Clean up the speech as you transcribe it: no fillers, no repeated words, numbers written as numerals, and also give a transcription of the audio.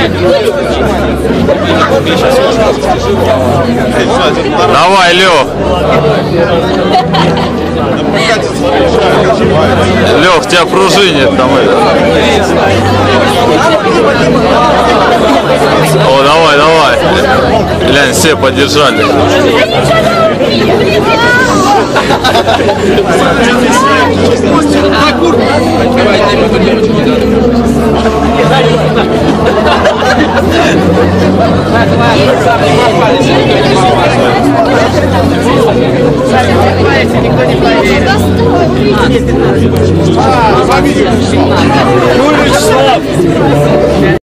Давай, Лех. Лех, тебя пружинит там это. О, давай, давай. Глянь, все поддержали. Никто не поверит.